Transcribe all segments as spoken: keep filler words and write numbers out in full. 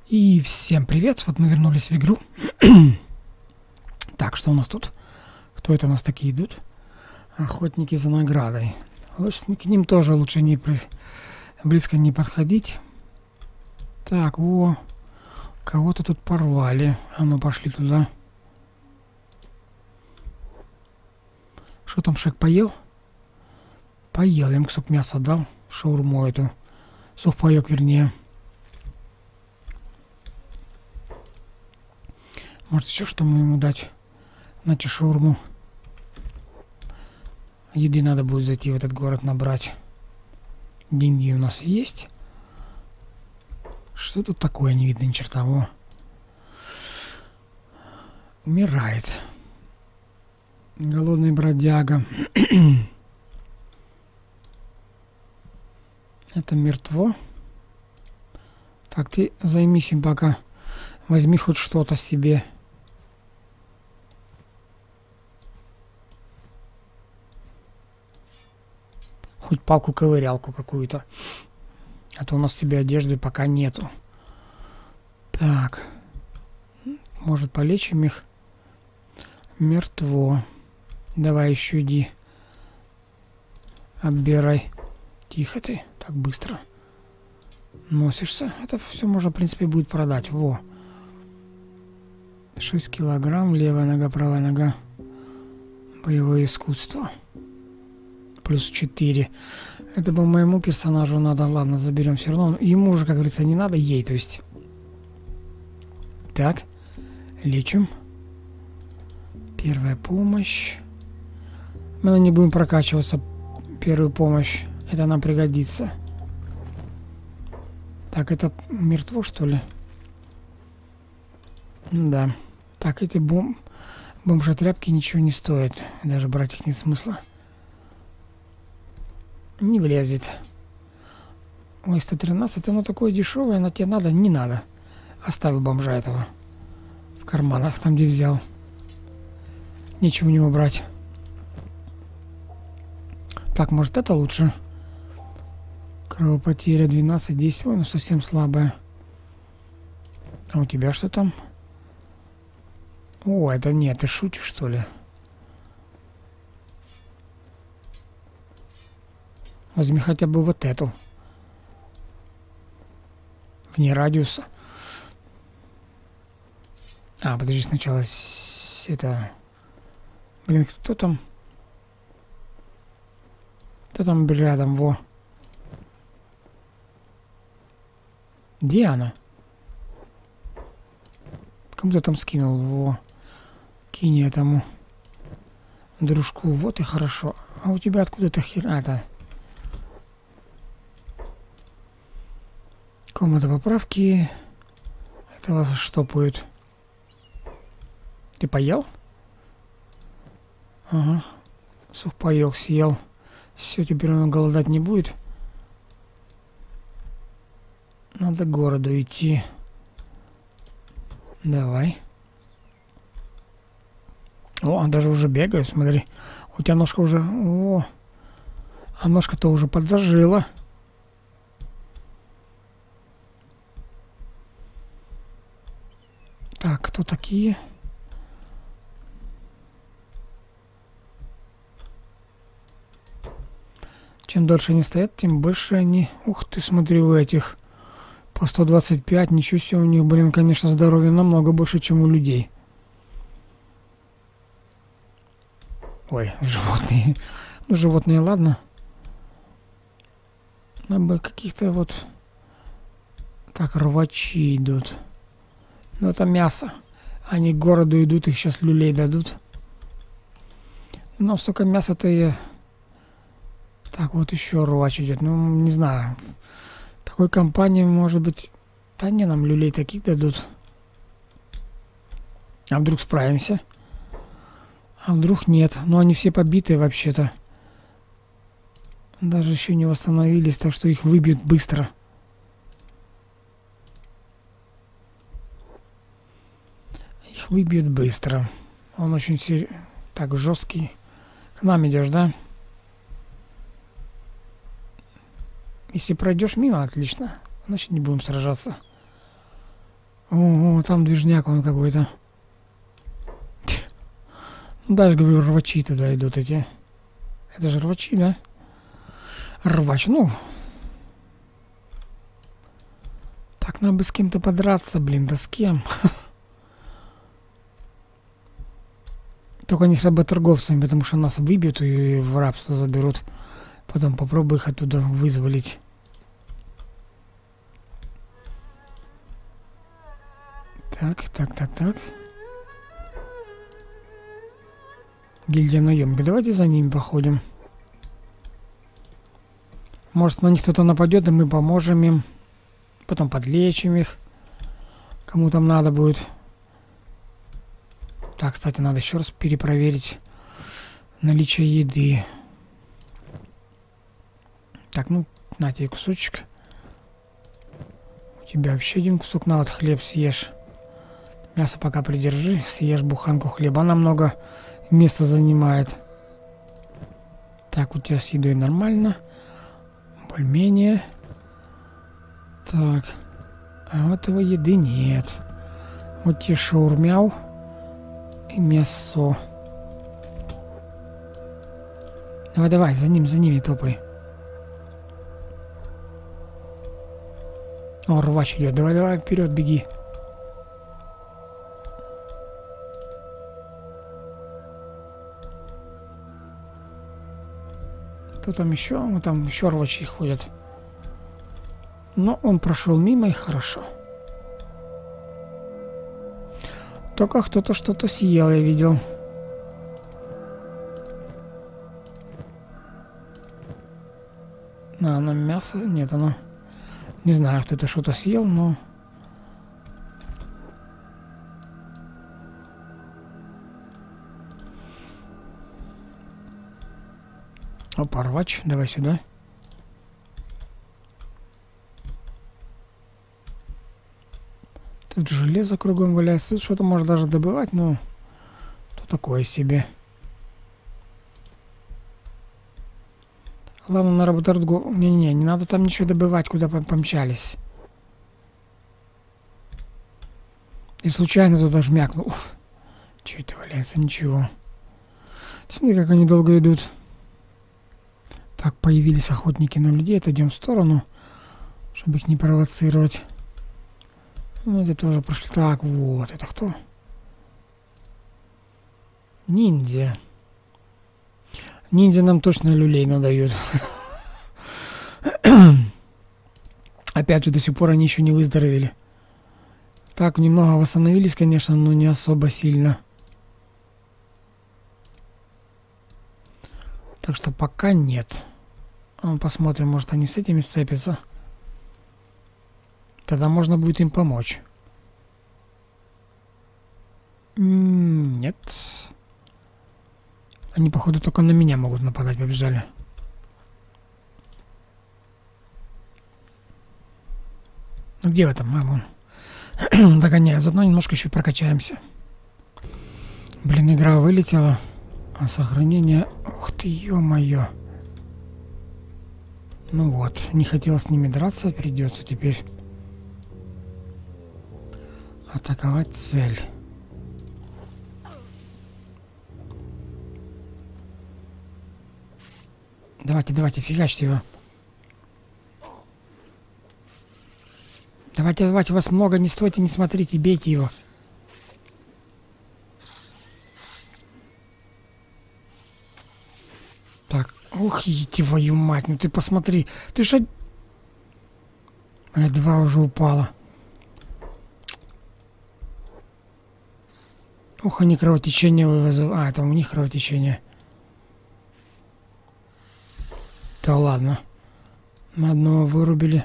И всем привет, вот мы вернулись в игру. Так, что у нас тут? Кто это у нас такие идут? Охотники за наградой. Лучше к ним тоже лучше не при... близко не подходить. Так, о, кого-то тут порвали. А ну пошли туда. Что там, Шек поел? Поел, я ему кусок мяса дал. Шаурму эту. Сухпайок, вернее. Может, еще что мы ему дать? На шаурму. Еды надо будет зайти в этот город набрать. Деньги у нас есть. Что тут такое? Не видно ни черта. Во. Умирает. Голодный бродяга. Это мертво. Так, ты займись им пока. Возьми хоть что-то себе. Хоть палку-ковырялку какую-то. А то у нас тебе одежды пока нету. Так. Может, полечим их? Мертво. Давай еще иди. Оббирай. Тихо ты. Так быстро. Носишься. Это все можно, в принципе, будет продать. Во. шесть килограмм. Левая нога, правая нога. Боевое искусство. Плюс четыре. Это бы моему персонажу надо. Ладно, заберем все равно. Ему уже, как говорится, не надо. Ей, то есть. Так. Лечим. Первая помощь. Мы не будем прокачиваться. Первую помощь. Это нам пригодится. Так, это мертво, что ли? Да. Так, эти бом... бомжи-тряпки ничего не стоят. Даже брать их нет смысла. Не влезет. Ой, сто тринадцать, оно такое дешевое, но тебе надо? Не надо. Оставил бомжа этого. В карманах, там где взял. Нечего у него брать. Так, может это лучше? Кровопотеря двенадцать, десять. Ой, ну совсем слабая. А у тебя что там? О, это нет, ты шутишь, что ли? Возьми хотя бы вот эту. Вне радиуса. А, подожди, сначала с... это... Блин, кто там? Кто там рядом? Во. Где она? Кому-то там скинул. Во. Кинь этому дружку. Вот и хорошо. А у тебя откуда-то хер... А, это... Комната поправки. Это вас штопают. Ты поел? Ага. Сухпайок съел. Все, теперь он голодать не будет. Надо к городу идти. Давай. О, даже уже бегаю, смотри. У тебя ножка уже... О, а ножка-то уже подзажила. Так, кто такие? Чем дольше они стоят, тем больше они... Ух ты, смотри, у этих по сто двадцать пять. Ничего себе, у них, блин, конечно, здоровье намного больше, чем у людей. Ой, животные. Ну, животные, ладно. Надо бы каких-то вот... Так, рвачи идут. Ну, это мясо. Они к городу идут, их сейчас люлей дадут. Но столько мяса-то и... Так, вот еще рвач идет. Ну, не знаю. Такой компании, может быть... Да не, нам люлей таких дадут. А вдруг справимся? А вдруг нет? Но они все побитые вообще-то. Даже еще не восстановились, так что их выбьют быстро. Их выбьют быстро. Он очень сер... так жесткий. К нам идешь, да? Если пройдешь мимо, отлично. Значит, не будем сражаться. О, там движняк он какой-то. Ну, даже, говорю, рвачи туда идут эти. Это же рвачи, да? Рвач, ну. Так, надо бы с кем-то подраться, блин, да с кем? Только не с работорговцами, потому что нас выбьют и в рабство заберут. Потом попробуй их оттуда вызволить. Так, так, так, так. Гильдия наемника. Давайте за ними походим. Может, на них кто-то нападет, и мы поможем им. Потом подлечим их. Кому там надо будет. Так, кстати, надо еще раз перепроверить наличие еды. Так, ну, на тебе кусочек. У тебя вообще один кусок. На, вот хлеб съешь. Мясо пока придержи. Съешь буханку хлеба. Она много места занимает. Так, у тебя с едой нормально. Более-менее. Так. А вот его еды нет. Вот тебе шаурмяу. И мясо. Давай, давай, за ним, за ними топай. О, рвач идет. Давай, давай, вперед, беги. Кто там еще? Вот там еще рвачи ходят. Но он прошел мимо, и хорошо. Только кто-то что-то съел, я видел. А, оно мясо? Нет, оно... Не знаю, кто-то что-то съел, но... Опа, рвач, давай сюда. Тут железо кругом валяется. Тут что-то можно даже добывать, но... То такое себе. Главное, на работорговлю... Не-не-не, не надо там ничего добывать, куда помчались. И случайно туда жмякнул. Че это валяется? Ничего. Смотри, как они долго идут. Так, появились охотники на людей. Отойдем в сторону, чтобы их не провоцировать. Ну, это тоже прошли. Так, вот, это кто? Ниндзя. Ниндзя нам точно люлей надают. Опять же, до сих пор они еще не выздоровели. Так, немного восстановились, конечно, но не особо сильно. Так что пока нет. Посмотрим, может они с этими сцепятся. Тогда можно будет им помочь. М-м, нет. Они, походу, только на меня могут нападать, побежали. Ну где вы там, а, вон. Догоняю, заодно немножко еще прокачаемся. Блин, игра вылетела. А сохранение... Ух ты, ё-моё. Ну вот, не хотел с ними драться, придется теперь атаковать цель. Давайте, давайте, фигачьте его. Давайте, давайте, вас много, не стойте, не смотрите, бейте его. Так, ух, идите, твою мать, ну ты посмотри. Ты что... А, два уже упало. Ух, они кровотечение вывозят. А, это у них кровотечение. Да ладно. Мы одного вырубили.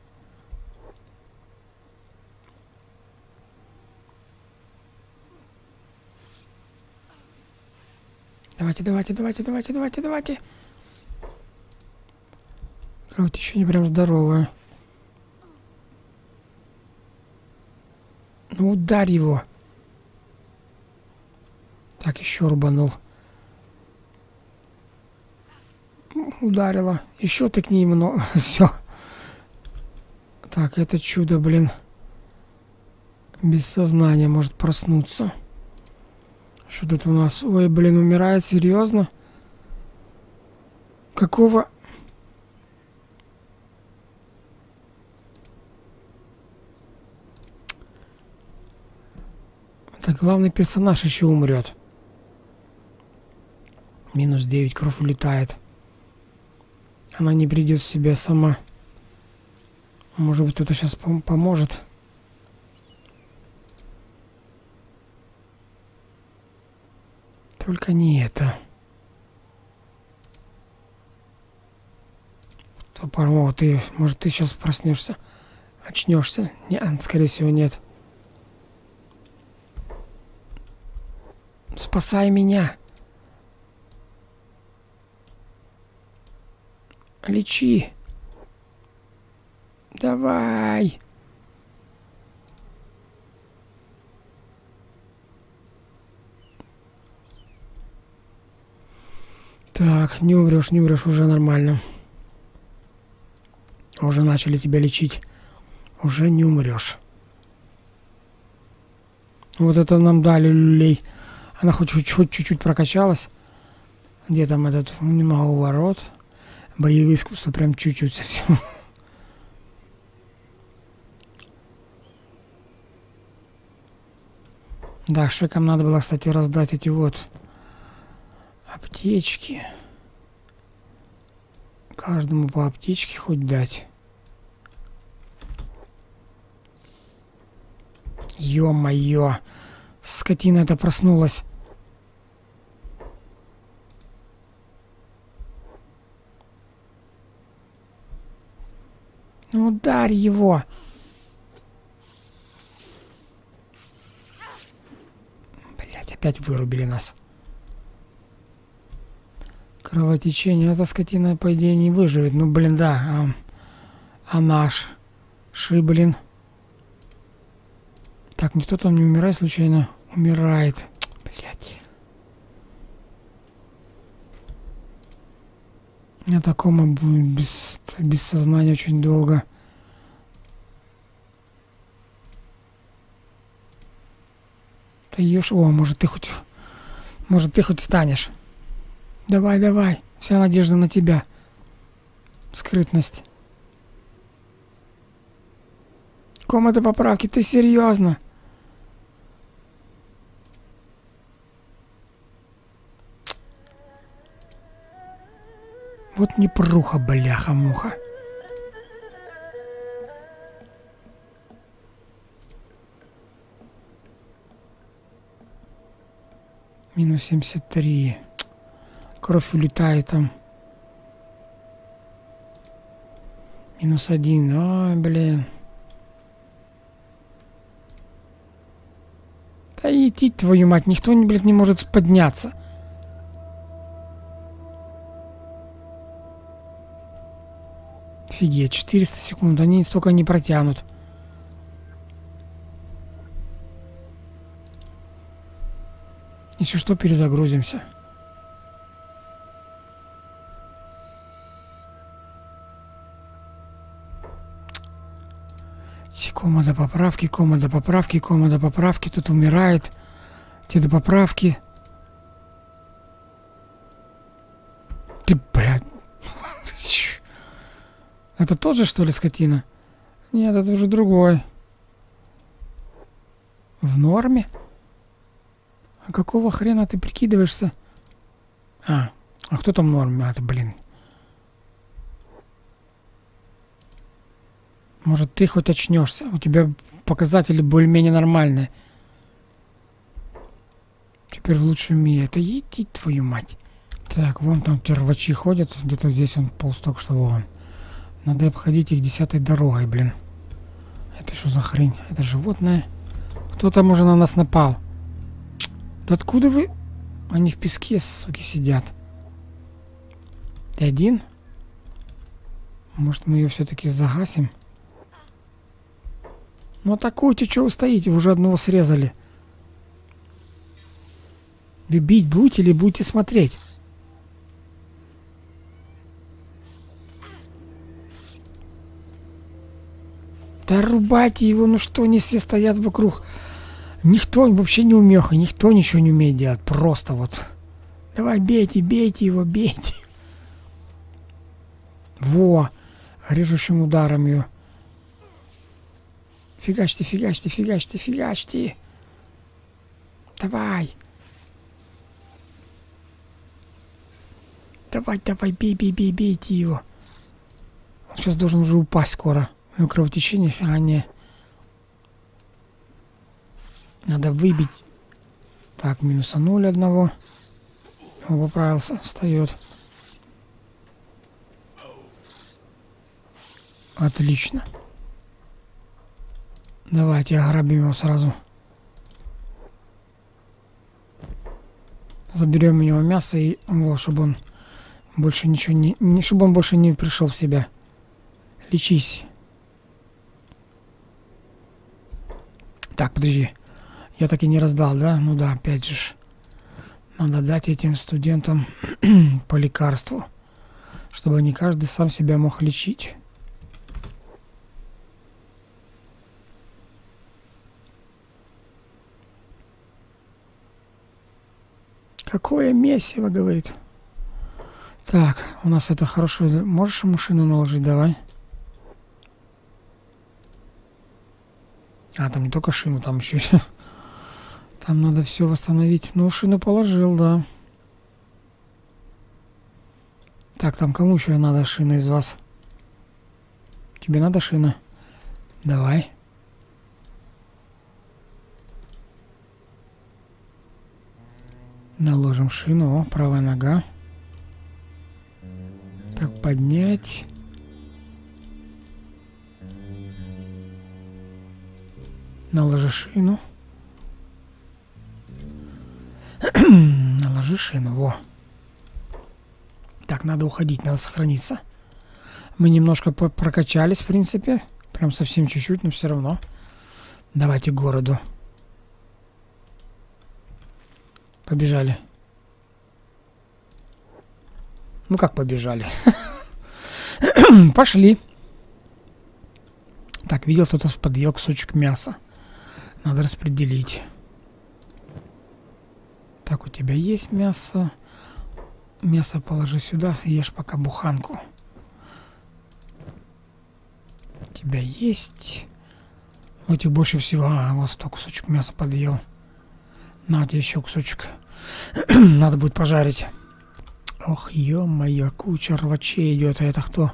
Давайте, давайте, давайте, давайте, давайте, давайте. Кровотечение прям здоровое. Ну ударь его. Так, еще рубанул. Ударила. Еще ты к ней много. Все. Так, это чудо, блин. Без сознания может проснуться. Что тут у нас? Ой, блин, умирает, серьезно? Какого? Это главный персонаж еще умрет. Минус девять, кровь улетает. Она не придет в себя сама. Может быть, кто-то сейчас пом- поможет. Только не это. Кто порвал? Ты, может, ты сейчас проснешься, очнешься? Нет, скорее всего, нет. Спасай меня. Лечи. Давай. Так, не умрешь, не умрешь, уже нормально. Уже начали тебя лечить. Уже не умрешь. Вот это нам дали люлей. Она хоть чуть-чуть прокачалась. Где там этот немного уворот? Боевые искусства прям чуть-чуть совсем. Да, шекам надо было, кстати, раздать эти вот аптечки. Каждому по аптечке хоть дать. Ё-моё. Скотина эта проснулась. Ну, ударь его. Блять, опять вырубили нас. Кровотечение. Эта скотина, по идее, не выживет. Ну, блин, да. А, а наш? Ши, блин. Так, никто там не умирает случайно? Умирает. Блять. Я такому будет без, без сознания очень долго. Ты ешь. О, может ты хоть... Может ты хоть встанешь. Давай, давай. Вся надежда на тебя. Скрытность. Комната поправки. Ты серьезно? Вот непруха, бляха-муха. Минус семьдесят три. Кровь улетает там. Минус один. Ой, блин. Да иди, твою мать. Никто, блин, не может подняться. Офигеть, четыреста секунд, они столько не протянут. Если что, перезагрузимся. Кома до поправки, кома до поправки, кома до поправки. Тут умирает. Те до поправки. Ты, блядь. Это тот же, что ли, скотина? Нет, это уже другой. В норме? А какого хрена ты прикидываешься? А, а кто там в норме? А, ты, блин. Может, ты хоть очнешься? У тебя показатели более-менее нормальные. Теперь в лучшем мире. Это иди, твою мать. Так, вон там первачи ходят. Где-то здесь он полз только что вон. Надо обходить их десятой дорогой, блин. Это что за хрень? Это животное? Кто там уже на нас напал? Да откуда вы? Они в песке, суки, сидят. Ты один? Может, мы ее все-таки загасим? Ну атакуйте, что вы стоите? Вы уже одного срезали. Вы бить будете или будете смотреть? Да рубайте его, ну что они все стоят вокруг. Никто вообще не умеха, никто ничего не умеет делать. Просто вот. Давай, бейте, бейте его, бейте. Во! Режущим ударом ее. Фигачьте, фигачьте, фигачьте, фигачьте. Давай. Давай, давай, бей, бей, бей, бейте его. Он сейчас должен уже упасть скоро. У него кровотечение, а не... Надо выбить. Так, минуса ноль одного. Он поправился, встает. Отлично. Давайте ограбим его сразу. Заберем у него мясо и вот, чтобы он больше ничего не, не... Чтобы он больше не пришел в себя. Лечись. Так, подожди. Я так и не раздал, да? Ну да, опять же. Надо дать этим студентам по лекарству. Чтобы не каждый сам себя мог лечить. Какое месиво, говорит. Так, у нас это хорошо. Можешь машину наложить, давай. А, там не только шину, там еще... Там надо все восстановить. Ну, шину положил, да. Так, там кому еще надо шина из вас? Тебе надо шина? Давай. Наложим шину. О, правая нога. Так, поднять. Наложи шину. Наложи шину. Во. Так, надо уходить, надо сохраниться. Мы немножко прокачались, в принципе. Прям совсем чуть-чуть, но все равно. Давайте к городу. Побежали. Ну как побежали? Пошли. Так, видел, кто-то подъел кусочек мяса. Надо распределить. Так, у тебя есть мясо. Мясо положи сюда, ешь пока буханку. У тебя есть. У тебя больше всего. А, вот сто кусочек мяса подъел. На тебе еще кусочек. Надо будет пожарить. Ох, ё-моё, куча рвачей идет. А это кто?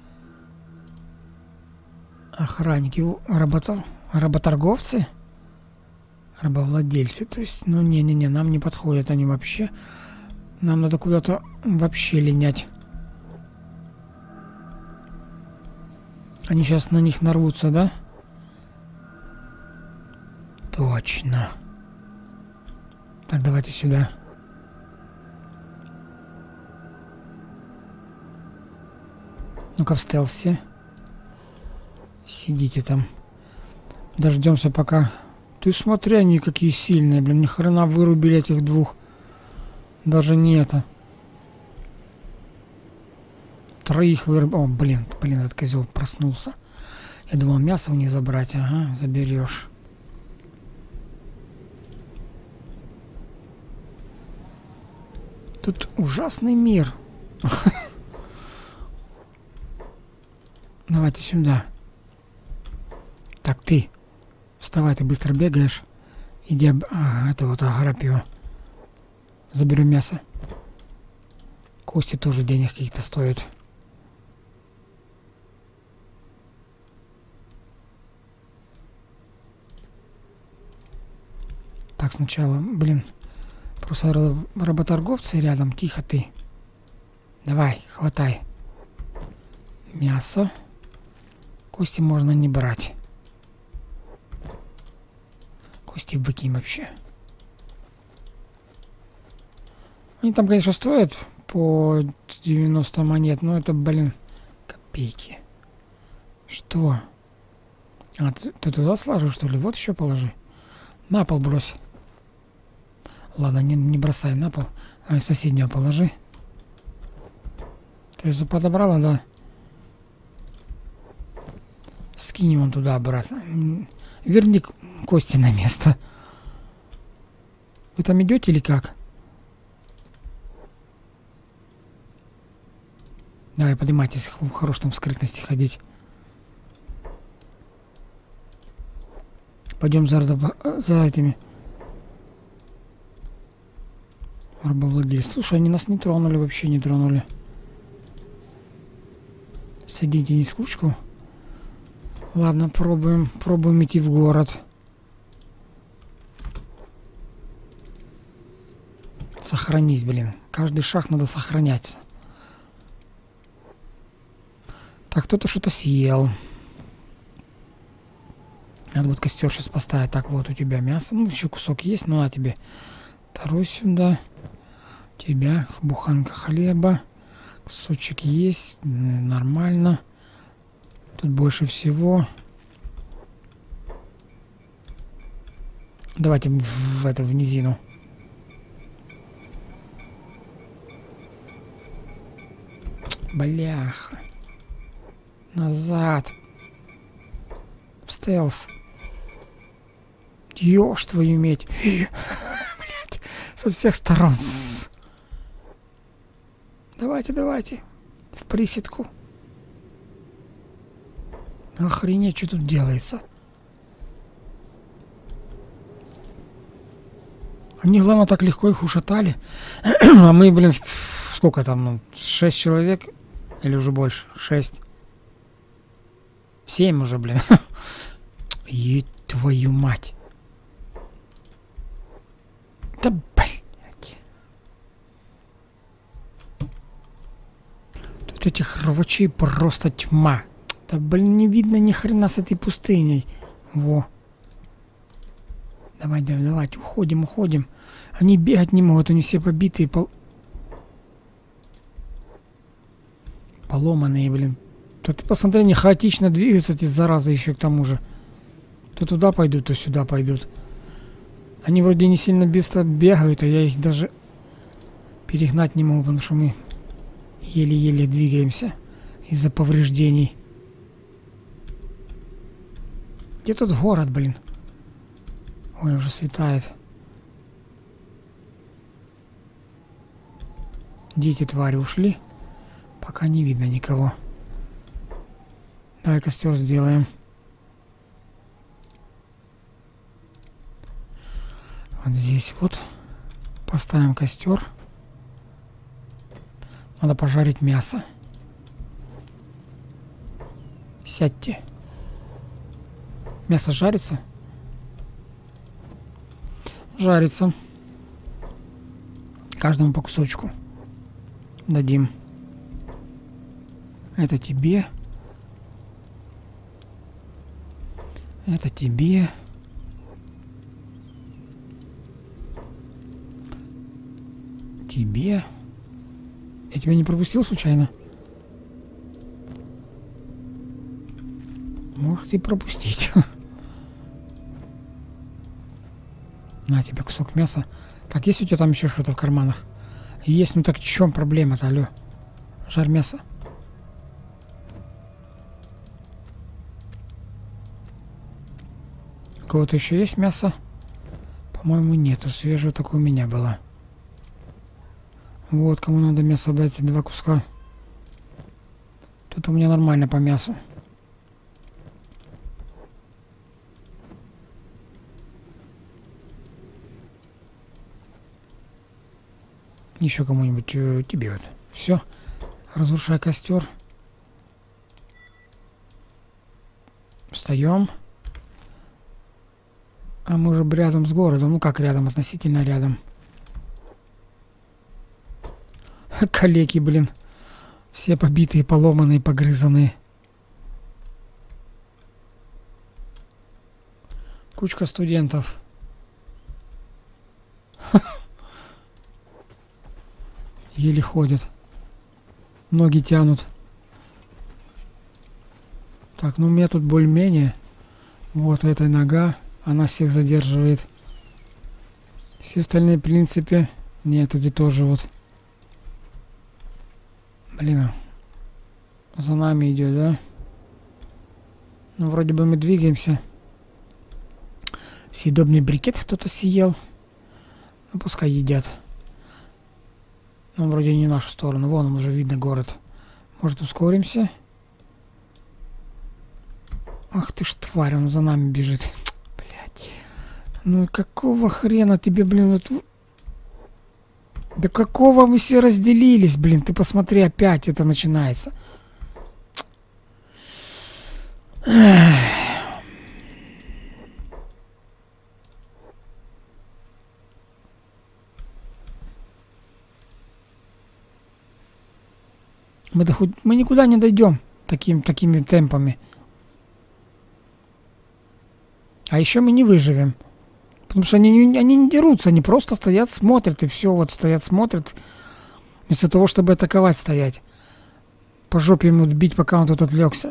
Охранники, работа... работорговцы? Рабовладельцы. То есть, ну не-не-не, нам не подходят они вообще. Нам надо куда-то вообще линять. Они сейчас на них нарвутся, да? Точно. Так, давайте сюда. Ну-ка в стелсе. Сидите там. Дождемся пока. Ты смотри, они какие сильные, блин. Ни хрена вырубили этих двух. Даже не это. Троих вырубили. О, блин, блин, этот козел проснулся. Я думал, мясо у них забрать. Ага, заберешь. Тут ужасный мир. Давайте сюда. Так, ты. Вставай, ты быстро бегаешь. Иди, а, это вот ограбь его. Заберем мясо. Кости тоже денег каких-то стоят. Так, сначала, блин. Просто работорговцы рядом. Тихо ты. Давай, хватай. Мясо. Кости можно не брать. Кости выкинь вообще. Они там, конечно, стоят по девяносто монет, но это, блин, копейки. Что? А, ты, ты туда сложил, что ли? Вот еще положи. На пол брось. Ладно, не, не бросай на пол. А соседнего положи. Ты же подобрала, да? Скинь его туда обратно. Верни кости на место. Вы там идете или как? Давай, поднимайтесь. Хорош там в скрытности ходить. Пойдем за, за этими. Рабовладельцы. Слушай, они нас не тронули, вообще не тронули. Садите не скучку. Ладно, пробуем. Пробуем идти в город. Сохранить, блин. Каждый шаг надо сохранять. Так, кто-то что-то съел. Надо вот костер сейчас поставить. Так, вот у тебя мясо. Ну, еще кусок есть. Ну, на тебе. Второй сюда. У тебя буханка хлеба. Кусочек есть. Нормально. Тут больше всего. Давайте в, в эту в низину. Бляха. Назад. В стелс. Ёж твою медь. Блять. Со всех сторон. Давайте, давайте. В присядку. Охренеть, что тут делается. Они, главное, так легко их ушатали. А мы, блин, сколько там, ну, шесть человек? Или уже больше? Шесть. Семь уже, блин. И твою мать. Да, блядь. Тут этих рвачей просто тьма. Да, блин, не видно ни хрена с этой пустыней. Во. Давай, давай, давайте, уходим, уходим. Они бегать не могут, они все побитые, пол... поломанные, блин. Да ты посмотри, они хаотично двигаются, эти заразы еще к тому же. То туда пойдут, то сюда пойдут. Они вроде не сильно быстро бегают, а я их даже перегнать не могу, потому что мы еле-еле двигаемся из-за повреждений. Где тут город, блин? Ой, уже светает. Дети твари ушли. Пока не видно никого. Давай костер сделаем. Вот здесь вот. Поставим костер. Надо пожарить мясо. Сядьте. Мясо жарится? Жарится. Каждому по кусочку дадим. Это тебе. Это тебе. Тебе. Я тебя не пропустил случайно? Может и пропустить. На тебе кусок мяса. Так, есть у тебя там еще что-то в карманах? Есть, ну так в чем проблема-то, алло? Жарь мясо. У кого-то еще есть мясо? По-моему, нету. Свежее такое у меня было. Вот, кому надо мясо дать, два куска. Тут у меня нормально по мясу. Еще кому-нибудь, э, тебе вот. Все. Разрушай костер. Встаем. А мы уже рядом с городом. Ну как рядом? Относительно рядом. Калеки, блин. Все побитые, поломанные, погрызанные. Кучка студентов. Еле ходят. Ноги тянут. Так, ну у меня тут более-менее. Вот эта нога. Она всех задерживает. Все остальные, в принципе... Нет, эти тоже вот. Блин. За нами идет, да? Ну, вроде бы мы двигаемся. Съедобный брикет кто-то съел. Ну, пускай едят. Ну, вроде не в нашу сторону. Вон он, уже видно город. Может, ускоримся? Ах ты ж тварь, он за нами бежит. Блядь. Ну, какого хрена тебе, блин, вот... Да какого вы все разделились, блин? Ты посмотри, опять это начинается. Эх. Мы, да хоть, мы никуда не дойдем таким, такими темпами. А еще мы не выживем. Потому что они, не- они не дерутся, они просто стоят, смотрят, и все, вот стоят, смотрят. Вместо того, чтобы атаковать, стоять. По жопе ему бить, пока он тут отвлекся.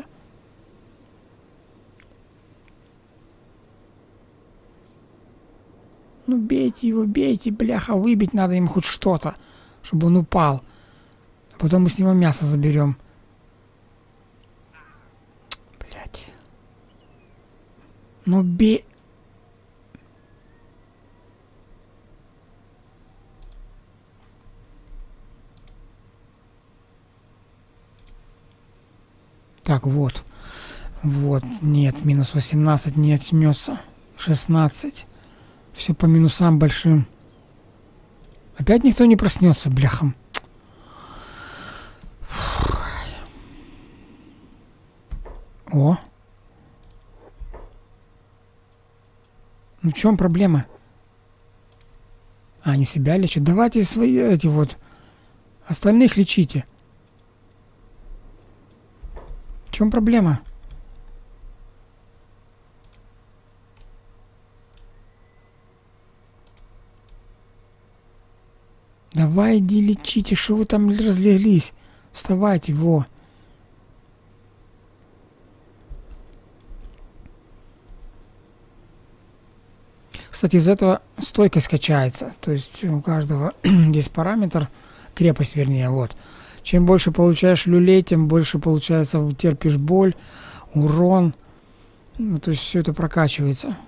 Ну бейте его, бейте, бляха, выбить надо им хоть что-то, чтобы он упал. А потом мы с него мясо заберем. Блять. Ну бей. Так, вот. Вот, нет, минус восемнадцать не отнется. шестнадцать. Все по минусам большим. Опять никто не проснется, бляхом. О. Ну в чем проблема? А, они себя лечат. Давайте свои эти вот. Остальных лечите. В чем проблема? Давай, иди лечите, что вы там разлеглись? Вставайте, во. Кстати, из этого стойкость качается. То есть у каждого есть параметр, крепость вернее, вот. Чем больше получаешь люлей, тем больше получается терпишь боль, урон. Ну, то есть все это прокачивается.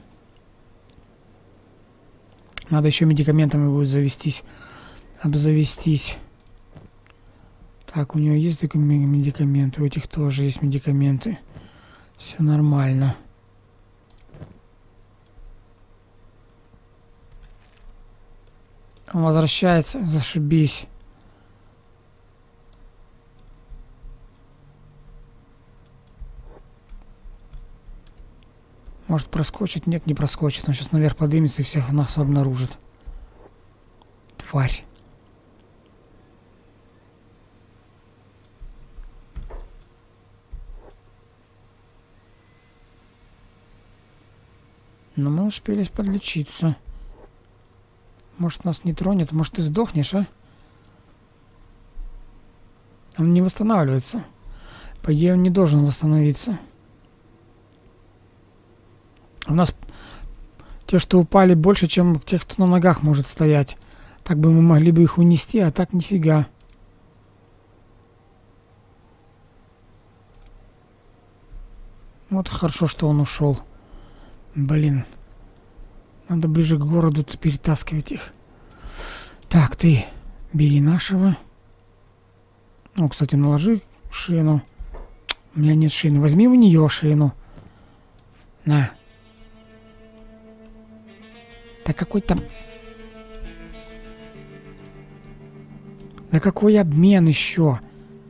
Надо еще медикаментами будет завестись. Обзавестись. Так, у него есть только медикаменты. У этих тоже есть медикаменты. Все нормально. Он возвращается. Зашибись. Может проскочить? Нет, не проскочит. Он сейчас наверх поднимется и всех нас обнаружит. Тварь. Но мы успели подлечиться. Может, нас не тронет? Может, ты сдохнешь, а? Он не восстанавливается. По идее, он не должен восстановиться. У нас те, что упали, больше, чем тех, кто на ногах может стоять. Так бы мы могли бы их унести, а так нифига. Вот хорошо, что он ушел. Блин. Надо ближе к городу перетаскивать их. Так, ты бери нашего. Ну, кстати, наложи шину. У меня нет шины. Возьми у нее шину. На. Да какой там... Да какой обмен еще?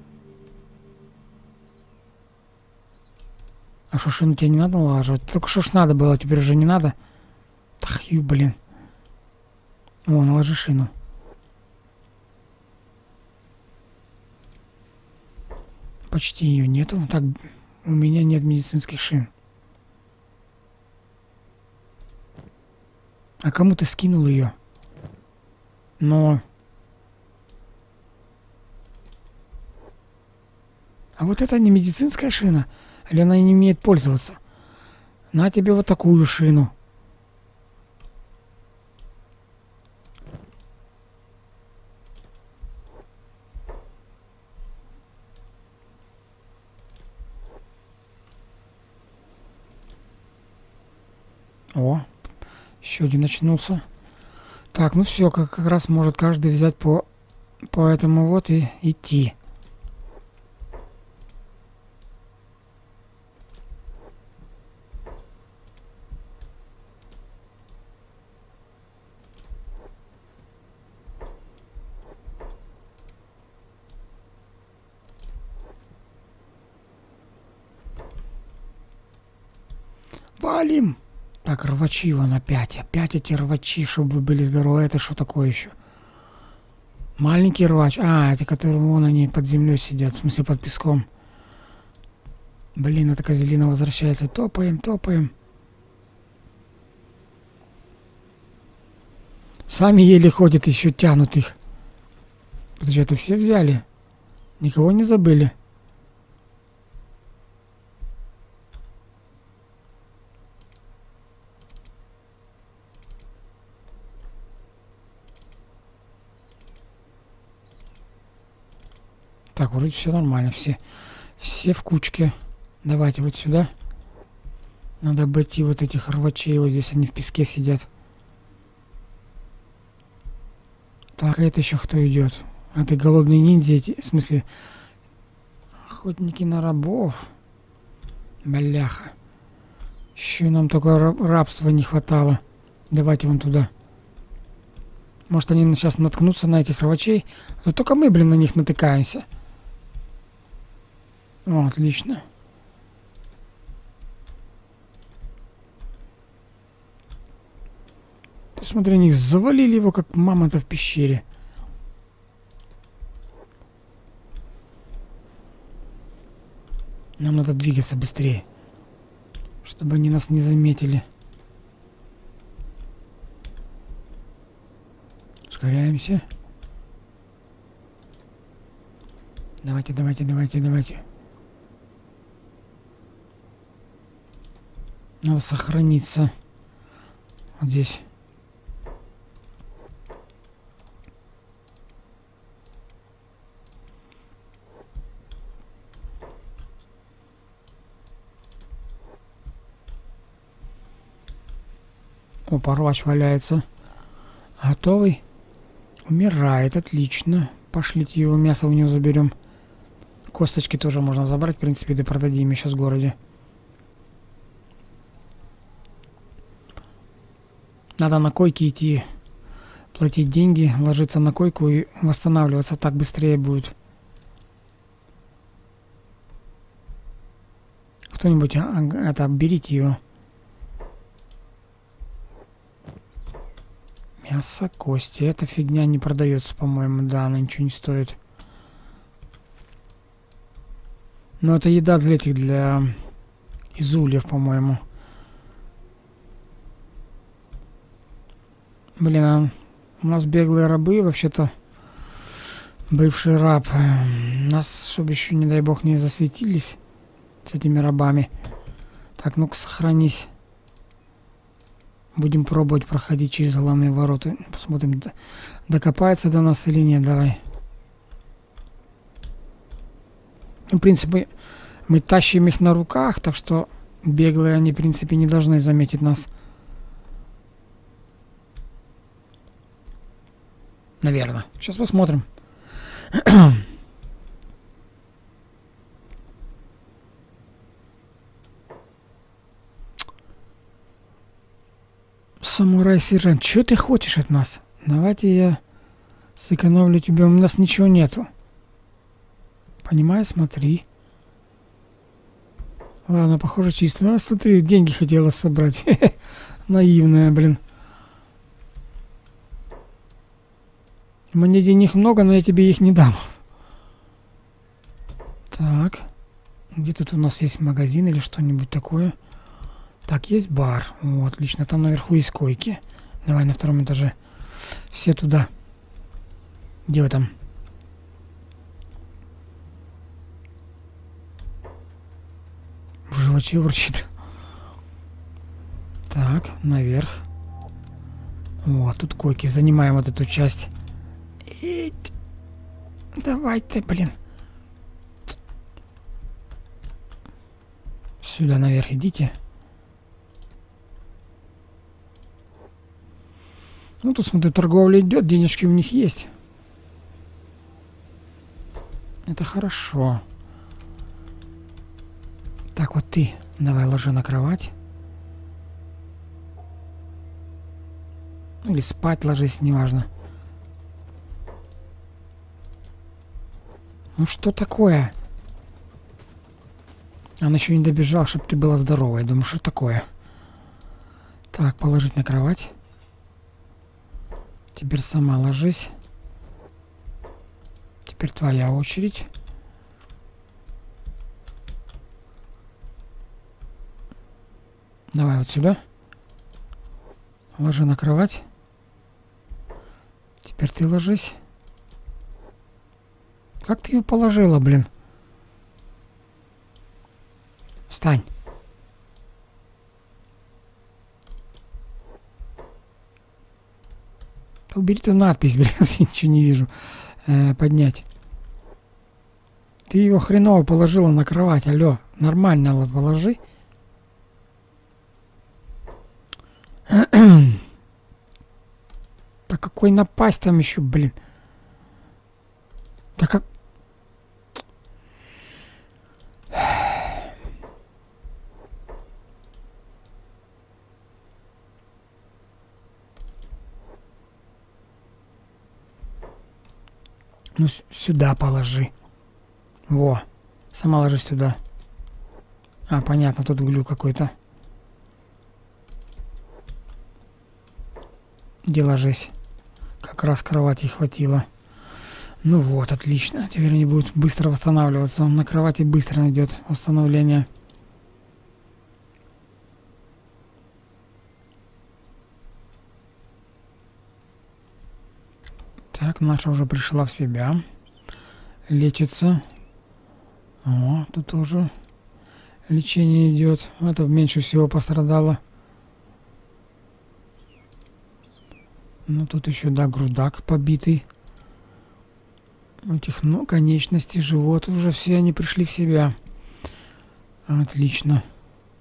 А что, шину тебе не надо налаживать? Только что ж надо было, теперь уже не надо. Ах, ю, блин. О, наложи шину. Почти ее нету. Так, у меня нет медицинских шин. А кому ты скинул ее? Но... А вот это не медицинская шина? Или она не умеет пользоваться? На тебе вот такую шину. О, еще один очнулся. Так, ну все, как, как раз может каждый взять по, по этому вот и идти. Валим! Так, рвачи вон опять. Опять эти рвачи, чтобы вы были здоровы. Это что такое еще? Маленький рвач. А, эти, которые вон они под землей сидят. В смысле, под песком. Блин, эта козелина возвращается. Топаем, топаем. Сами еле ходят, еще тянут их. Подожди, это все взяли? Никого не забыли? Так, вроде все нормально, все, все в кучке. Давайте вот сюда. Надо обойти вот этих рвачей, вот здесь они в песке сидят. Так, а это еще кто идет? Это голодные ниндзя, эти, в смысле, охотники на рабов. Бляха. Еще нам только рабства не хватало. Давайте вон туда. Может, они сейчас наткнутся на этих рвачей, а то только мы, блин, на них натыкаемся. О, отлично. Ты смотри, они завалили его, как мамонта в пещере. Нам надо двигаться быстрее, чтобы они нас не заметили. Ускоряемся. Давайте, давайте, давайте, давайте. Надо сохраниться. Вот здесь. О, порвач валяется. Готовый? Умирает, отлично. Пошлите его, мясо у него заберем. Косточки тоже можно забрать, в принципе, да продадим еще в городе. Надо на койке идти, платить деньги, ложиться на койку и восстанавливаться. Так быстрее будет. Кто-нибудь, а, это, берите его. Мясо, кости. Эта фигня не продается, по-моему. Да, она ничего не стоит. Но это еда для этих, для изульев, по-моему. Блин, а у нас беглые рабы, вообще-то бывший раб. Нас, чтобы еще, не дай бог, не засветились с этими рабами. Так, ну-ка, сохранись. Будем пробовать проходить через главные ворота. Посмотрим, докопается до нас или нет. Давай. В принципе, мы тащим их на руках, так что беглые они, в принципе, не должны заметить нас. Наверное. Сейчас посмотрим. Самурай-сержант, что ты хочешь от нас? Давайте я сэкономлю тебе. У нас ничего нету. Понимаешь, смотри. Ладно, похоже, чисто. А смотри, деньги хотела собрать. Наивная, блин. Мне денег много, но я тебе их не дам. Так. Где тут у нас есть магазин или что-нибудь такое? Так, есть бар. О, отлично. Там наверху есть койки. Давай на втором этаже. Все туда. Где вы там? В животе урчит. Так, наверх. О, тут койки. Занимаем вот эту часть. Ить. Давай ты, блин. Сюда наверх идите. Ну, тут, смотри, торговля идет, денежки у них есть. Это хорошо. Так, вот ты давай ложи на кровать. Или спать ложись, неважно. Ну что такое? Он еще не добежал, чтобы ты была здоровая. Думаю, что такое? Так, положить на кровать. Теперь сама ложись. Теперь твоя очередь. Давай вот сюда. Ложи на кровать. Теперь ты ложись. Как ты ее положила, блин? Встань. Убери ту надпись, блин, я ничего не вижу. Э, поднять. Ты его хреново положила на кровать, алло. Нормально положи. Да какой напасть там еще, блин. Да как... Ну, сюда положи. Во. Сама ложись туда. А, понятно, тут глю какой-то. Где ложись? Как раз кровати хватило. Ну вот, отлично. Теперь они будут быстро восстанавливаться. На кровати быстро идет восстановление. Так, наша уже пришла в себя. Лечится. О, тут тоже лечение идет. Это меньше всего пострадало. Ну, тут еще, да, грудак побитый. Этих, ну, конечности, живот, уже все они пришли в себя. Отлично.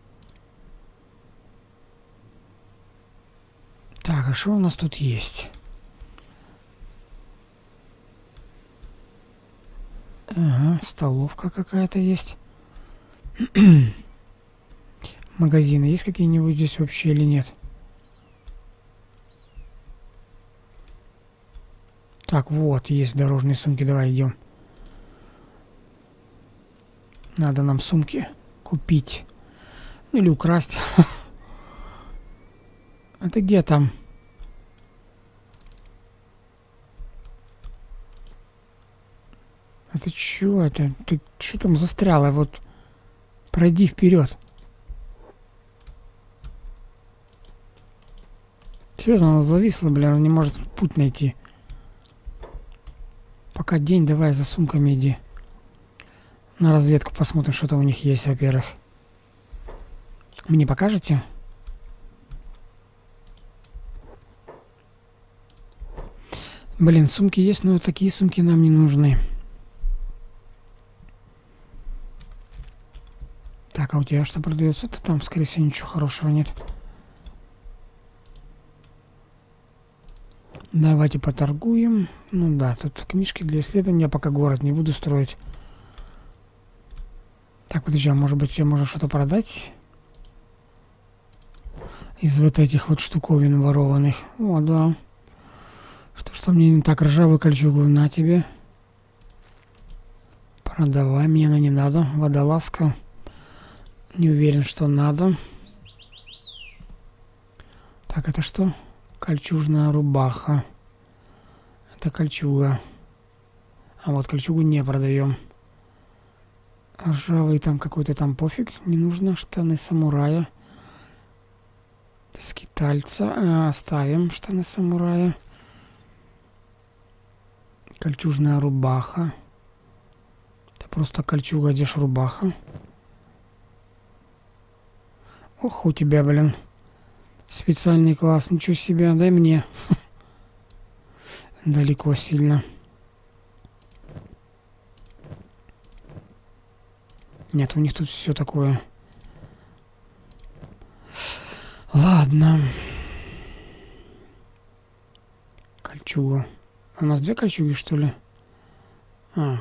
Так, а что у нас тут есть? Ага, столовка какая-то есть. Магазины есть какие-нибудь здесь вообще или нет? Так, вот, есть дорожные сумки. Давай идем. Надо нам сумки купить. Ну, или украсть. Это где там? Это чё это? Ты что там застряла? Вот пройди вперед. Серьезно, она зависла, блин, она не может путь найти. Пока день, давай за сумками иди. На разведку посмотрим, что там у них есть, во-первых. Мне покажете? Блин, сумки есть, но такие сумки нам не нужны. Так, а у тебя что продается? Это там, скорее всего, ничего хорошего нет. Давайте поторгуем. Ну да, тут книжки для исследования, пока город не буду строить. Так, подожди, а может быть, я могу что-то продать? Из вот этих вот штуковин ворованных. О, да. Что, что мне не так, ржавую кольчугу, на тебе. Продавай, мне она не надо. Водолазка. Не уверен, что надо. Так, это что? Кольчужная рубаха. Это кольчуга. А вот кольчугу не продаем. Ржавый там какой-то там пофиг. Не нужно. Штаны самурая. Скитальца. А, оставим штаны самурая. Кольчужная рубаха. Это просто кольчуга, одежь, рубаха. Ох, у тебя, блин. Специальный класс. Ничего себе. Дай мне. Далеко сильно. Нет, у них тут все такое. Ладно. Кольчугу. У нас две кольчуги, что ли? А.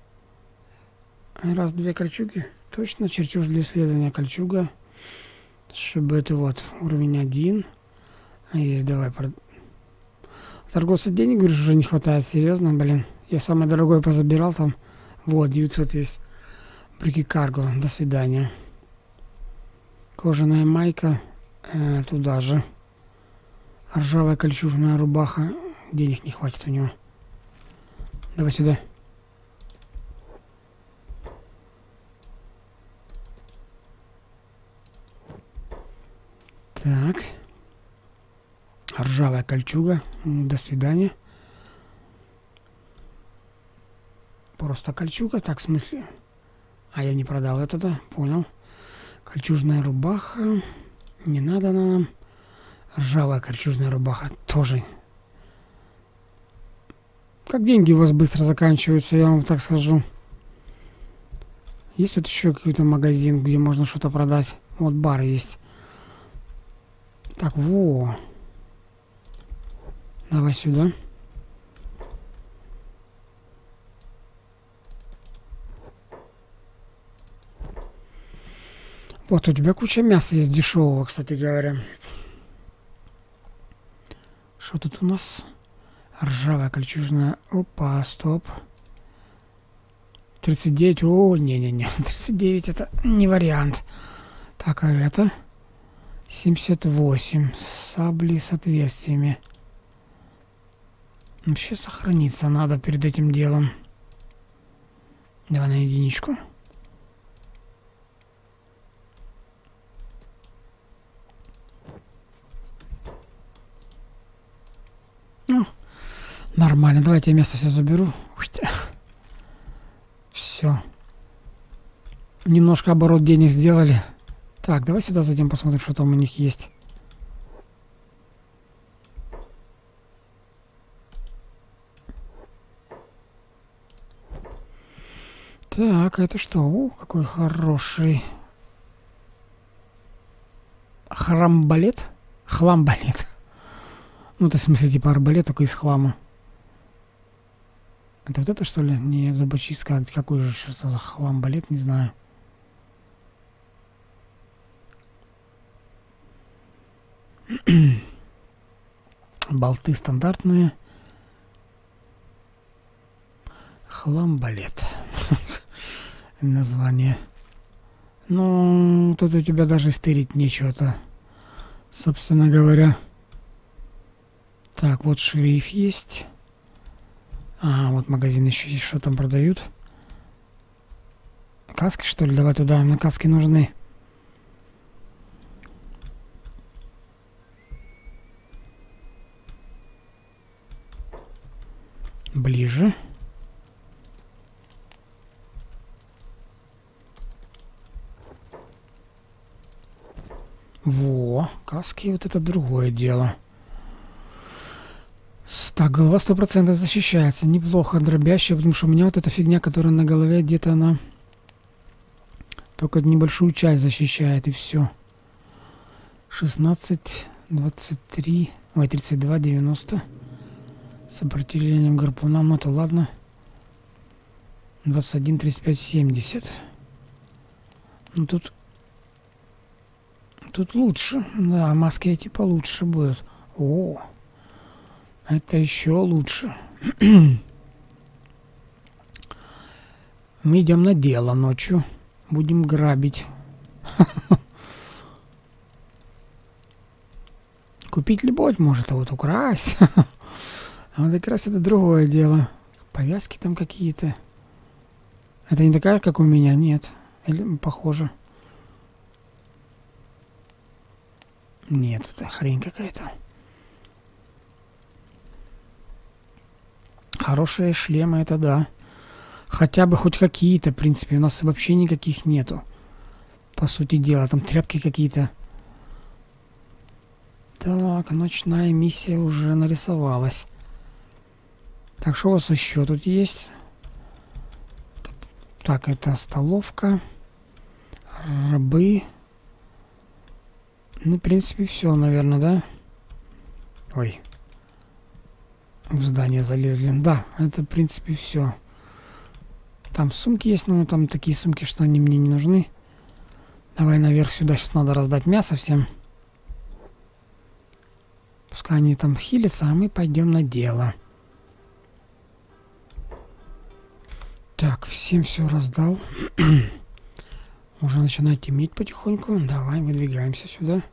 Раз, две кольчуги. Точно, чертеж для исследования кольчуга. Чтобы это вот уровень один. А здесь давай... Прод... Торговца денег, говоришь, уже не хватает. Серьезно, блин. Я самое дорогое позабирал там. Вот, девятьсот есть. Брюки карго. До свидания. Кожаная майка. Э, туда же. Ржавая кольчужная рубаха. Денег не хватит у него. Давай сюда. Так. Ржавая кольчуга. До свидания. Просто кольчуга. Так, в смысле? А я не продал это, да? Понял. Кольчужная рубаха. Не надо нам. Ржавая кольчужная рубаха. Тоже. Как деньги у вас быстро заканчиваются, я вам так скажу. Есть тут еще какой-то магазин, где можно что-то продать? Вот бар есть. Так, во. Давай сюда. Вот у тебя куча мяса есть дешевого, кстати говоря. Что тут у нас? Ржавая кольчужная. Опа, стоп. тридцать девять. О, не-не-не. тридцать девять это не вариант. Так, а это? семьдесят восемь. Сабли с отверстиями. Вообще сохраниться надо перед этим делом. Давай на единичку. Ну, нормально. Давайте я мясо все заберу. Все. Немножко оборот денег сделали. Так, давай сюда зайдем, посмотрим, что там у них есть. Так, это что? О, какой хороший. Храмбалет? Хламбалет. Ну, это в смысле типа арбалет, только из хлама. Это вот это, что ли? Не, зубочистка. Какой же что-то за хламбалет, не знаю. Болты стандартные. Хламбалет. Название. Ну, тут у тебя даже стырить нечего-то. Собственно говоря. Так, вот шериф есть. А, вот магазин еще есть. Что там продают? Каски, что ли? Давай туда. Мне каски нужны. Ближе. Во, каски, вот это другое дело. Так, голова сто процентов защищается. Неплохо, дробящая, потому что у меня вот эта фигня, которая на голове, где-то она только небольшую часть защищает, и все. шестнадцать, двадцать три, ой, тридцать два, девяносто. Сопротивлением гарпунам, ну то ладно. двадцать один, тридцать пять, семьдесят. Ну тут... Тут лучше. Да, маски эти получше будут. О, это еще лучше. Мы идем на дело ночью. Будем грабить. Купить любовь может, а вот украсть. А вот как раз это другое дело. Повязки там какие-то. Это не такая, как у меня? Нет. Или похоже. Нет, это хрень какая-то. Хорошие шлемы, это да. Хотя бы хоть какие-то, в принципе. У нас вообще никаких нету. По сути дела, там тряпки какие-то. Так, ночная миссия уже нарисовалась. Так, что у вас еще тут есть? Так, это столовка. Рабы. Ну, в принципе, все, наверное, да? Ой. в здание залезли. Да, это, в принципе, все. Там сумки есть, но там такие сумки, что они мне не нужны. Давай наверх сюда. Сейчас надо раздать мясо всем. Пускай они там хилятся, а мы пойдем на дело. Так, всем все раздал. Уже начинает темнеть потихоньку. Давай, выдвигаемся сюда.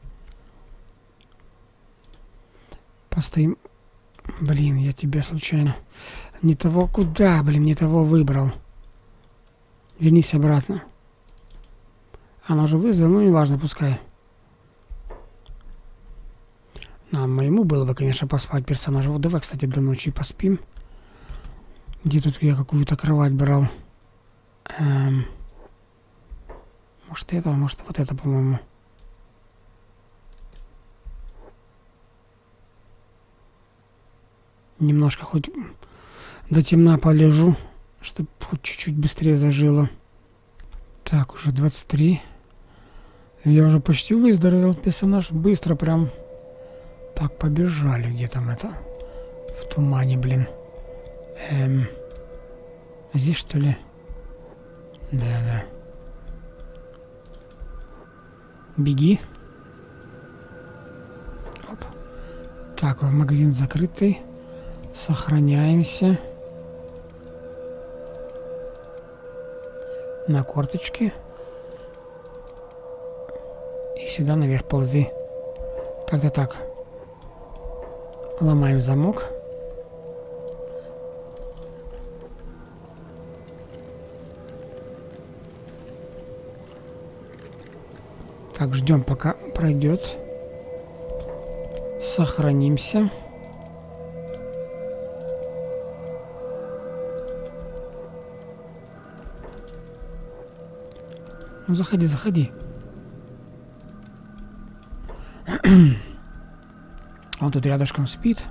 Постоим. Блин, я тебя случайно... Не того куда, блин, не того выбрал. Вернись обратно. Она уже вызвала, ну неважно, пускай. А моему было бы, конечно, поспать персонажа. Вот давай, кстати, до ночи поспим. Где тут я какую-то кровать брал? Эм... Может это, может вот это, по-моему. Немножко хоть до темна полежу, чтобы хоть чуть-чуть быстрее зажило. Так, уже двадцать три. Я уже почти выздоровел. Персонаж быстро прям... Так, побежали. Где там это? В тумане, блин. Эм... Здесь, что ли? Да-да. Беги. Оп. Так, магазин закрытый. Сохраняемся. На корточки. И сюда наверх ползи. Как-то так. Ломаем замок. Так, ждем, пока пройдет. Сохранимся. Ну, заходи, заходи. Он тут рядышком спит.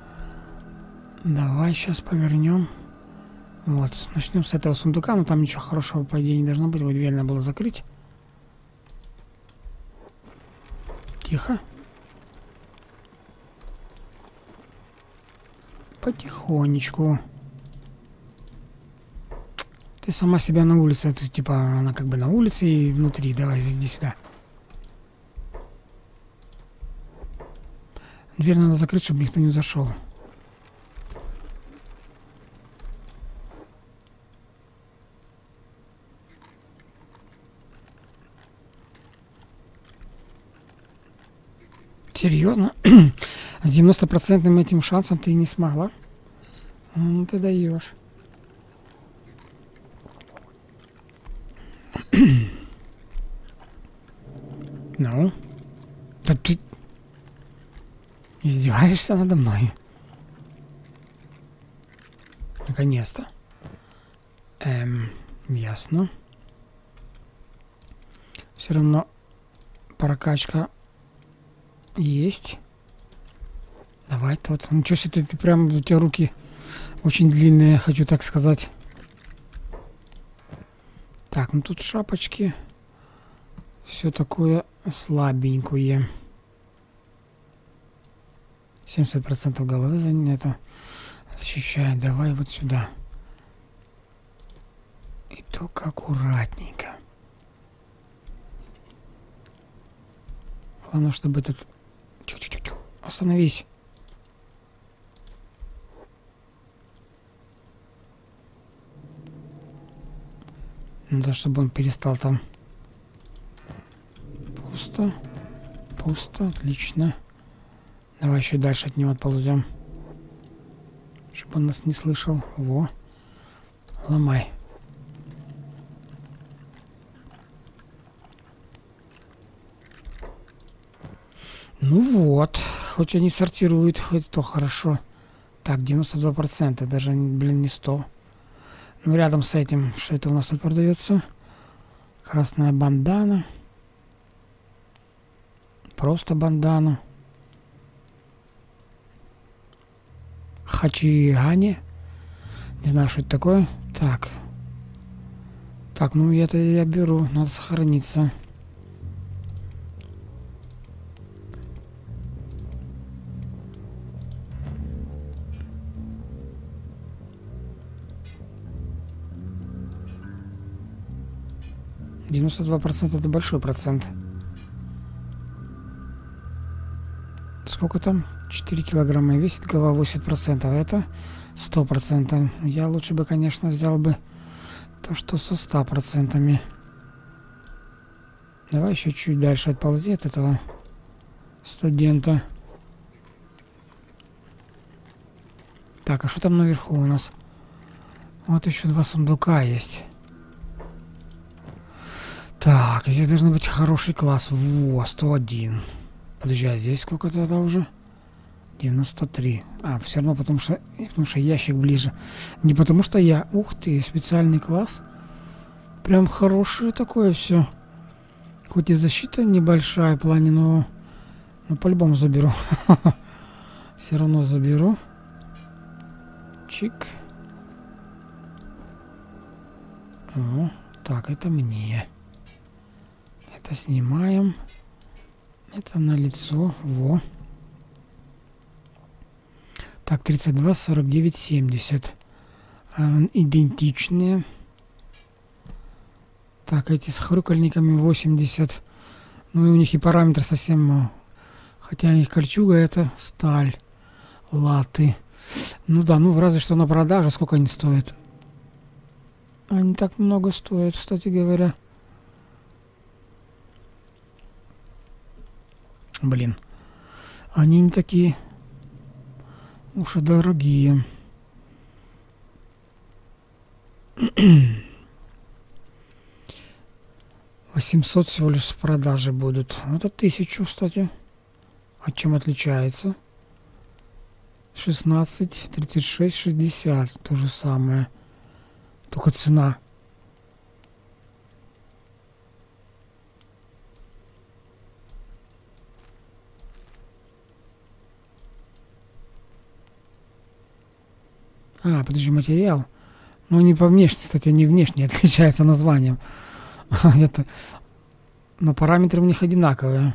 Давай сейчас повернем. Вот, начнем с этого сундука. Но там ничего хорошего, по идее, не должно быть. Его дверь надо было закрыть. Тихо. Потихонечку. Ты сама себя на улице. Ты, типа, она как бы на улице и внутри. Давай, иди сюда. Дверь надо закрыть, чтобы никто не зашел. Серьезно? С девяностопроцентным этим шансом ты не смогла? Ну, ты даешь. Ну? Да ты... Издеваешься надо мной? Наконец-то. Эм, ясно. Все равно прокачка есть. Давай тут. Ничего себе, ты, ты прям, у тебя руки очень длинные, хочу так сказать. Так, ну тут шапочки. Все такое слабенькое. семьдесят процентов головы занято. Защищает. Давай вот сюда. И только аккуратненько. Главное, чтобы этот... Тю-тю-тю-тю. Остановись. Надо, чтобы он перестал там. Пусто. Пусто. Отлично. Давай еще дальше от него отползем. Чтобы он нас не слышал. Во. Ломай. Ну вот. Хоть они сортируют, хоть то хорошо. Так, девяносто два процента. Даже, блин, не сто. Ну, рядом с этим, что это у нас тут продается? Красная бандана. Просто бандана. Хачигани. Не знаю, что это такое. Так. Так, ну это я беру. Надо сохраниться. девяносто два процента это большой процент. Сколько там? четыре килограмма весит голова, восемьдесят процентов. Это сто процентов. Я лучше бы, конечно, взял бы то, что со ста процентами. Давай еще чуть дальше отползи от этого студента. Так, а что там наверху у нас? Вот еще два сундука есть. Так, здесь должен быть хороший класс. Во, сто один. Подожди, а здесь сколько тогда уже? девяносто три. А, все равно, потому что, потому что ящик ближе. Не потому что я... Ух ты, специальный класс. Прям хорошее такое все. Хоть и защита небольшая в плане, но... Но по-любому заберу. Все равно заберу. Чик. О, так, это мне. Это снимаем. Это на лицо. Во. Так, тридцать два, сорок девять, семьдесят. А, идентичные. Так, эти с хрюкальниками восемьдесят. Ну и у них и параметр совсем... Хотя их кольчуга это сталь. Латы. Ну да, ну разве что на продажу. Сколько они стоят? Они так много стоят, кстати говоря. Блин. Они не такие уж и дорогие. восемьсот всего лишь с продажи будут. Это тысячу, кстати. От чем отличается? шестнадцать, тридцать шесть, шестьдесят. То же самое. Только цена. А, подожди, материал. Ну, не по внешности, кстати, не внешне отличается названием. Это... Но параметры у них одинаковые.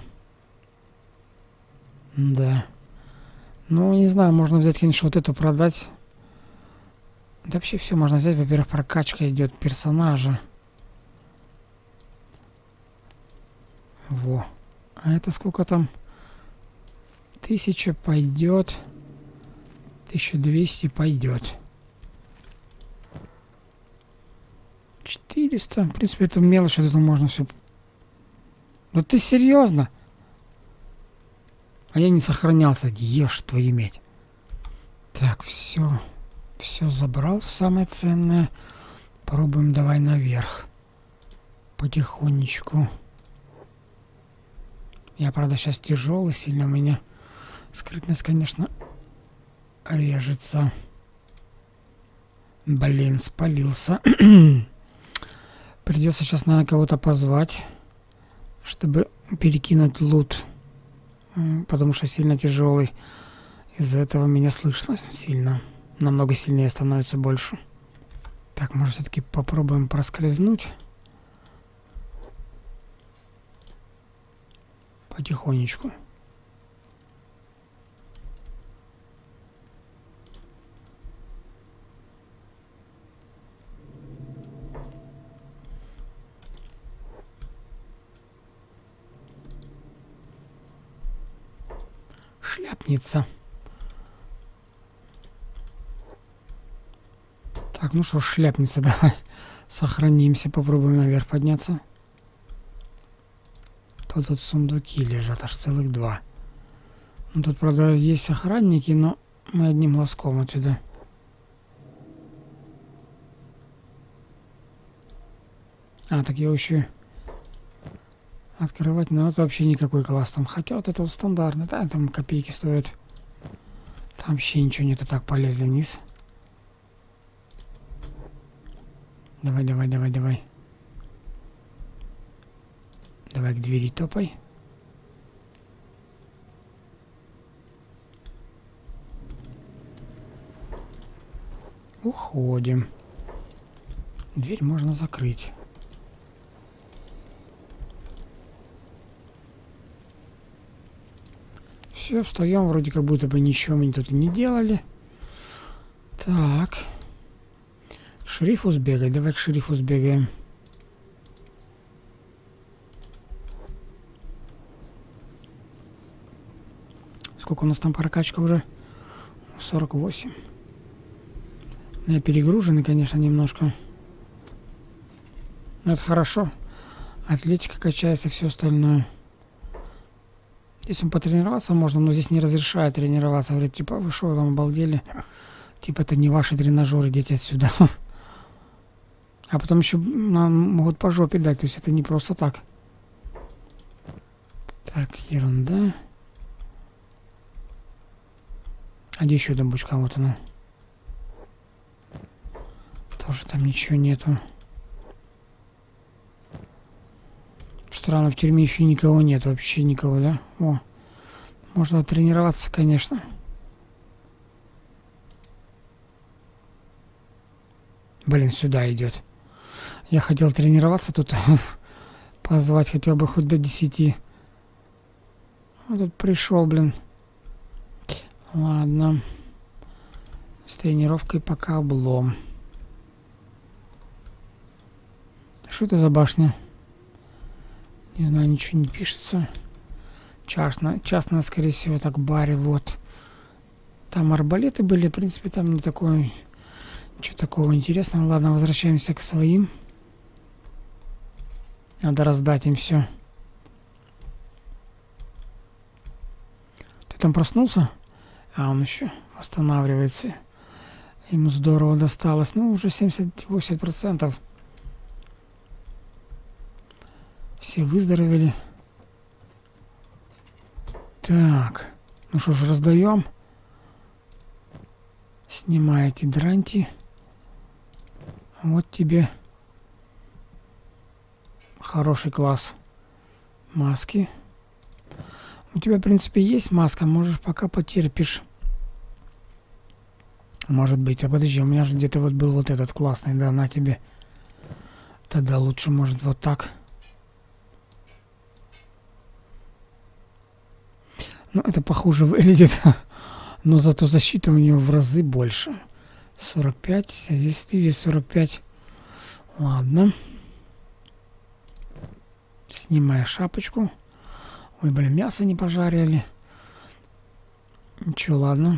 Да. Ну, не знаю, можно взять, конечно, вот эту продать. Да вообще все можно взять. Во-первых, прокачка идет персонажа. Во. А это сколько там? Тысяча пойдет. тысяча двести пойдет. четыреста. В принципе, это мелочь, это можно все. Да ты серьезно? А я не сохранялся. Ешь твою медь. Так, все. Все забрал, самое ценное. Пробуем давай наверх. Потихонечку. Я, правда, сейчас тяжелый, сильно у меня скрытность, конечно, режется. Блин, спалился. Придется сейчас, наверное, кого-то позвать, чтобы перекинуть лут. Потому что сильно тяжелый. Из-за этого меня слышно сильно. Намного сильнее становится больше. Так, может, все-таки попробуем проскользнуть. Потихонечку. Шляпница. Так, ну что, шляпница, давай сохранимся, попробуем наверх подняться. Тут, тут сундуки лежат, аж целых два. Ну, тут, правда, есть охранники, но мы одним глазком отсюда. А, так его еще открывать, но это вообще никакой класс там. Хотя вот это вот стандартно, да, там копейки стоят. Там вообще ничего нет, а так полезли вниз. Давай, давай, давай, давай. Давай к двери топай. Уходим. Дверь можно закрыть. Все, встаем, вроде как будто бы ничего мы тут не делали. Так. К шерифу сбегай, давай к шерифу сбегаем. Сколько у нас там прокачка уже? сорок восемь. Я перегруженный, конечно, немножко. Но это хорошо. Атлетика качается, все остальное. Здесь он потренироваться можно, но здесь не разрешают тренироваться. Говорит, типа, вы что, там обалдели? Типа, это не ваши тренажеры, идите отсюда. А потом еще нам могут по жопе дать. То есть это не просто так. Так, ерунда. А где еще эта бочка? Вот она. Тоже там ничего нету. Странно, в тюрьме еще никого нет. Вообще никого, да? О, можно тренироваться, конечно. Блин, сюда идет. Я хотел тренироваться тут. Позвать хотел бы хоть до десяти. Вот тут пришел, блин. Ладно. С тренировкой пока облом. Что это за башня? Не знаю, ничего не пишется. Частно, частно, скорее всего, так баре, вот. Там арбалеты были, в принципе, там не такое... Ничего такого интересного. Ладно, возвращаемся к своим. Надо раздать им все. Ты там проснулся? А, он еще восстанавливается. Ему здорово досталось. Ну, уже семьдесят восемь процентов. Все выздоровели. Так. Ну что ж, раздаем. Снимаете дранти. Вот тебе хороший класс маски. У тебя, в принципе, есть маска. Можешь пока потерпишь. Может быть. А подожди, у меня же где-то вот был вот этот классный. Да, на тебе. Тогда лучше, может, вот так. Ну, это похуже выглядит. Но зато защита у нее в разы больше. сорок пять. А здесь ты, здесь сорок пять. Ладно. Снимаю шапочку. Ой, блин, мясо не пожарили. Ничего, ладно.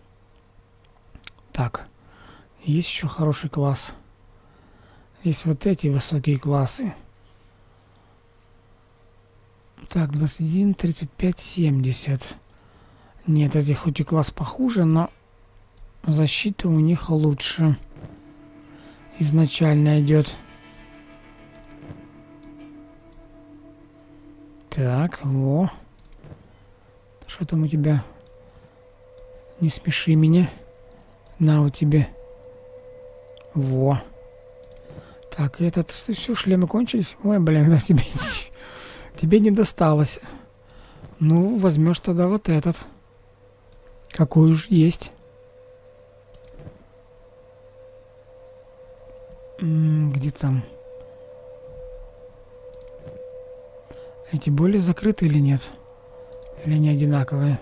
Так. Есть еще хороший класс. Есть вот эти высокие классы. Так, двадцать один, тридцать пять, семьдесят. Нет, эти хоть и класс похуже, но защита у них лучше. Изначально идет. Так, во. Что там у тебя? Не смеши меня. На, у тебя. Во. Так, этот... Все, шлемы кончились? Ой, блин, за тебе... Тебе не досталось. Ну, возьмешь тогда вот этот. Какой уж есть. М-м, где там? Эти более закрыты или нет? Или они одинаковые?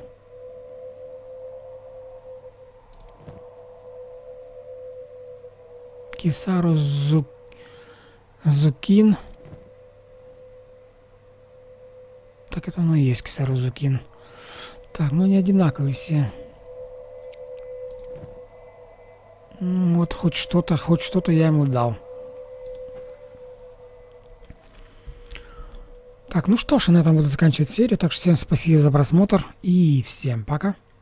Кисару Зу... Зукин. Так это оно и есть, Кисару Зукин. Так, ну они одинаковые все. Ну, вот хоть что-то, хоть что-то я ему дал. Так, ну что ж, на этом буду заканчивать серию. Так что всем спасибо за просмотр и всем пока.